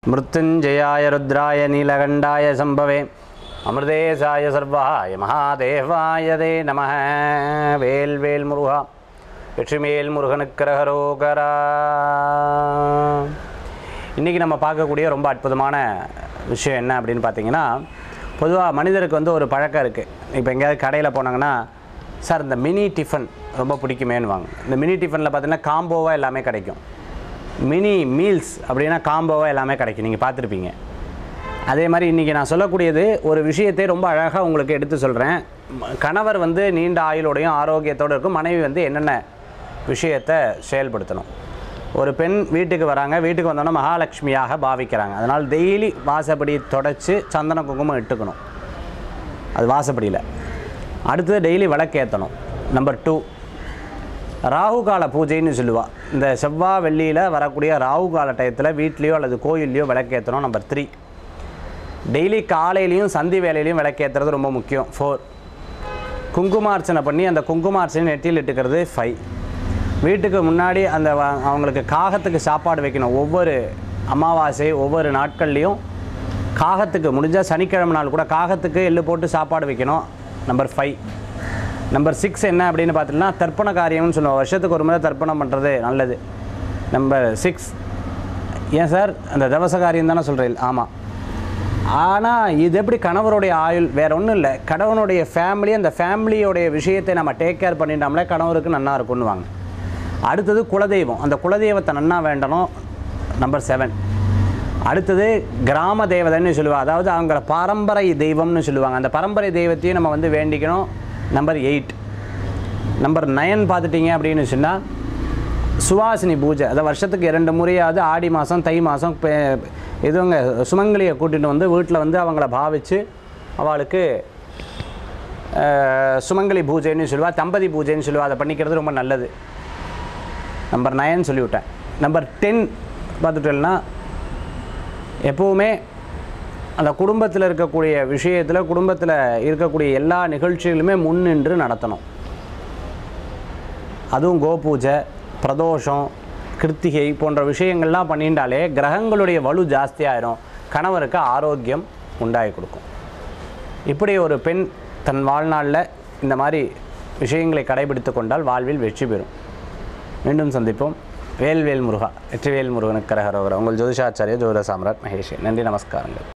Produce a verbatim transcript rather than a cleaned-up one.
மிருத்யுஞ்சயாய ருத்ராய நீலகண்டாய சம்பவே அமிர்தேசாய சர்வாய மகாதேவாய தே நமः. வேல் வேல் முருகா வெற்றிமேல் முருகனுக்கரகரோகரா. இன்றைக்கி நம்ம பார்க்கக்கூடிய ரொம்ப அற்புதமான விஷயம் என்ன அப்படின்னு பார்த்தீங்கன்னா, பொதுவாக மனிதருக்கு வந்து ஒரு பழக்கம் இருக்குது. இப்போ எங்கேயாவது கடையில் போனாங்கன்னா, சார் இந்த மினி டிஃபன் ரொம்ப பிடிக்குமேன்னு வாங்க. இந்த மினி டிஃபனில் பார்த்தீங்கன்னா காம்போவாக எல்லாமே கிடைக்கும். மினி மீல்ஸ் அப்படின்னா காம்போவாக எல்லாமே கிடைக்கும், நீங்கள் பார்த்துருப்பீங்க. அதே மாதிரி இன்றைக்கி நான் சொல்லக்கூடியது ஒரு விஷயத்தை ரொம்ப அழகாக உங்களுக்கு எடுத்து சொல்கிறேன். கணவர் வந்து நீண்ட ஆயுளோடையும் ஆரோக்கியத்தோடு இருக்கும், மனைவி வந்து என்னென்ன விஷயத்தை செயல்படுத்தணும். ஒரு பெண் வீட்டுக்கு வராங்க, வீட்டுக்கு வந்தோன்னா மகாலட்சுமியாக பாவிக்கிறாங்க. அதனால் டெய்லி வாசப்படி தொடச்சி சந்தன குங்குமம் இட்டுக்கணும், அது வாசப்படியில். அடுத்தது டெய்லி விளக்கேற்றணும். நம்பர் டூ, ராகு கால பூஜைன்னு சொல்லுவாள். இந்த செவ்வாய் வெள்ளியில் வரக்கூடிய ராகு கால டயத்தில் வீட்லேயோ அல்லது கோயில்லையோ விளக்கேற்றணும். நம்பர் த்ரீ, டெய்லி காலையிலையும் சந்தி வேலையிலையும் விளக்கேற்றுறது ரொம்ப முக்கியம். ஃபோர், குங்குமார்ச்சனை பண்ணி அந்த குங்குமார்ச்சனை நெற்றியில் இட்டுக்கிறது. ஃபைவ், வீட்டுக்கு முன்னாடி அந்த அவங்களுக்கு காகத்துக்கு சாப்பாடு வைக்கணும். ஒவ்வொரு அமாவாசை ஒவ்வொரு நாட்கள்லேயும் காகத்துக்கு முடிஞ்சால் சனிக்கிழமை நாள் கூட காகத்துக்கு எள்ளு போட்டு சாப்பாடு வைக்கணும். Number five. நம்பர் சிக்ஸ் என்ன அப்படின்னு பார்த்தீங்கன்னா, தர்ப்பண காரியம்னு சொல்லுவோம். வருஷத்துக்கு ஒரு முறை தர்ப்பணம் பண்ணுறது நல்லது. நம்பர் சிக்ஸ், ஏன் சார் அந்த தவச காரியம் தானே சொல்கிறீங்க? ஆமாம். ஆனால் இது எப்படி கணவருடைய ஆயுள் வேறு ஒன்றும் இல்லை. கணவனுடைய ஃபேமிலி, அந்த ஃபேமிலியோடைய விஷயத்தை நம்ம டேக் கேர் பண்ணிட்டோம்லே கணவருக்கு நன்னா இருக்குன்னு வாங்க. அடுத்தது குலதெய்வம், அந்த குலதெய்வத்தை நன்னா வேண்டணும். Number seven. அடுத்தது கிராம தேவதைன்னு சொல்லுவாங்க, அதாவது அவங்கள பாரம்பரை தெய்வம்னு சொல்லுவாங்க. அந்த பரம்பரை தெய்வத்தையும் நம்ம வந்து வேண்டிக்கணும். Number eight. நம்பர் நயன் பார்த்துட்டிங்க அப்படின்னு சொன்னால் சுவாசினி பூஜை, அதை வருஷத்துக்கு இரண்டு முறையாவது ஆடி மாதம் தை மாதம் எதுவுங்க சுமங்கலியை கூட்டிகிட்டு வந்து வீட்டில் வந்து அவங்கள பாவித்து அவளுக்கு சுமங்கலி பூஜைன்னு சொல்லுவாள், தம்பதி பூஜைன்னு சொல்லுவாள். அதை பண்ணிக்கிறது ரொம்ப நல்லது. நம்பர் நயன் சொல்லிவிட்டேன். நம்பர் டென் பார்த்துட்டோம்னா, எப்போவுமே அந்த குடும்பத்தில் இருக்கக்கூடிய விஷயத்தில் குடும்பத்தில் இருக்கக்கூடிய எல்லா நிகழ்ச்சிகளுமே முன்னின்று நடத்தணும். அதுவும் கோபூஜை, பிரதோஷம், கிருத்திகை போன்ற விஷயங்கள்லாம் பண்ணிட்டாலே கிரகங்களுடைய வலு ஜாஸ்தியாயிரும், கணவருக்கு ஆரோக்கியம் உண்டாகி கொடுக்கும். இப்படி ஒரு பெண் தன் வாழ்நாளில் இந்த மாதிரி விஷயங்களை கடைபிடித்து கொண்டால் வாழ்வில் வெற்றி பெறும். மீண்டும் சந்திப்போம். வேல்வேல் முருகா வெற்றிவேல் முருகனுக்கு கரகரோகரா. உங்கள் ஜோதிஷாச்சாரிய ஜோதிட சாம்ராட் மகேஷ். நன்றி, நமஸ்காரங்கள்.